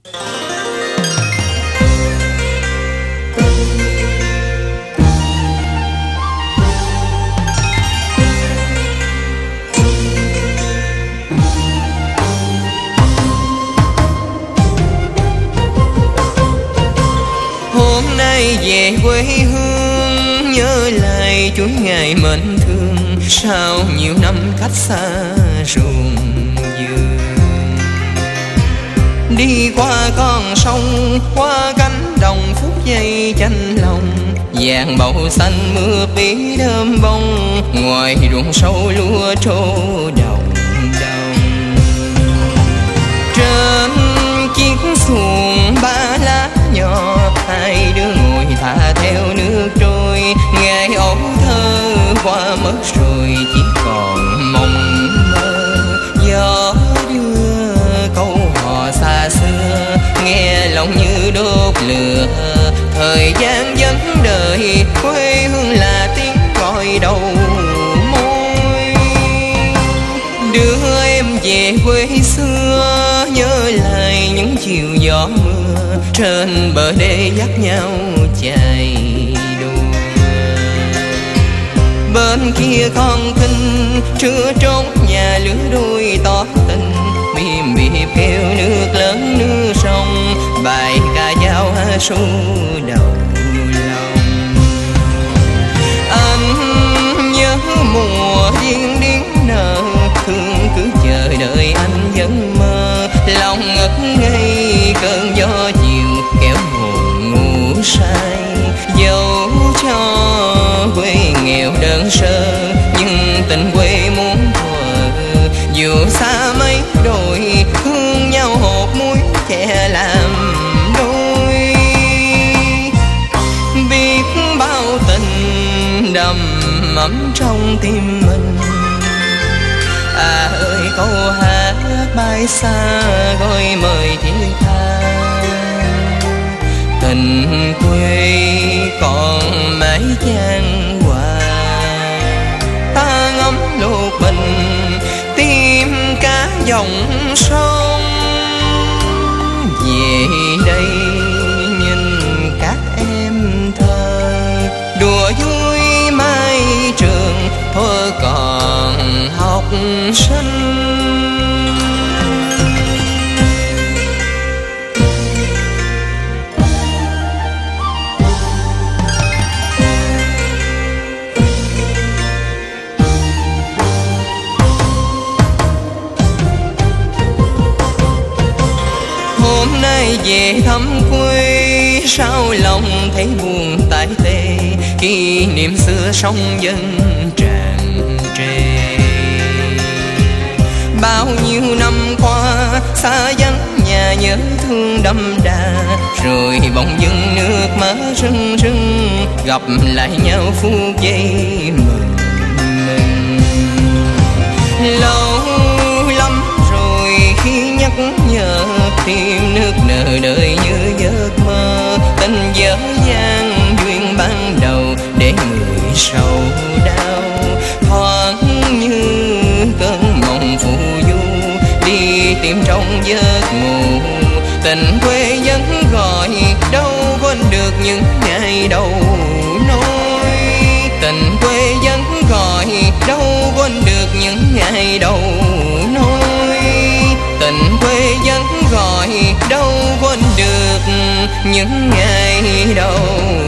Hôm nay về quê hương nhớ lại chuỗi ngày mến thương, sao nhiều năm cách xa ruộng vườn. Đi qua con sông, qua cánh đồng phút giây chanh lòng, vàng bầu xanh mưa bí đơm bông, ngoài ruộng sâu lúa trổ đồng đồng. Trên chiếc xuồng ba lá nhỏ, hai đứa ngồi thả theo nước trôi. Ngày ấu thơ qua mất rồi, chỉ còn mộng mơ. Gió đưa câu hò xa xưa, nghe lòng như đốt lửa. Thời gian vẫn đợi, quê hương là tiếng gọi đầu môi. Đưa em về quê xưa, nhớ lại những chiều gió mưa, trên bờ đê dắt nhau chạy đua. Bên kia con kinh trưa trốn nhà lứa đôi tỏ tình, mỉm biệp kêu nước lớn nước sông, bài ca dao hát ru đầu lòng. Anh nhớ mùa điên điên nở, thương cứ chờ đợi anh vẫn mơ. Lòng ngất ngây cơn gió chiều, kéo hồn ngủ say. Dẫu cho quê nghèo đơn sơ, nhưng tình quê muốn thuở. Dù xa mấy đồi, thương nhau hột muối chè làm đôi. Biết bao tình đầm ấm trong tim mình. À ơi câu hát bay xa gọi mời thiết tha. Tình quê còn mãi chan hòa, ta ngắm lục bình tim cá dòng sông. Về đây nhìn các em thơ, đùa vui mai trường thuở còn học sinh. Hôm nay về thăm quê, sao lòng thấy buồn tái tê, kỷ niệm xưa sông dân tràn trề. Bao nhiêu năm qua xa vắng nhà nhớ thương đậm đà, rồi bỗng dưng nước mắt rưng rưng, gặp lại nhau phút giây mừng mình. Lâu lắm rồi khi nhắc nhở, tim nước nở đời như giấc mơ. Tình dở dang duyên ban đầu, để người sầu đau thoáng như cơn mộng phù du, đi tìm trong giấc ngủ. Tình quê vẫn gọi, đâu quên được những ngày đầu nỗi. Tình quê vẫn gọi, đâu quên được những ngày đầu nỗi. Tình quê vẫn gọi, đâu quên được những ngày đầu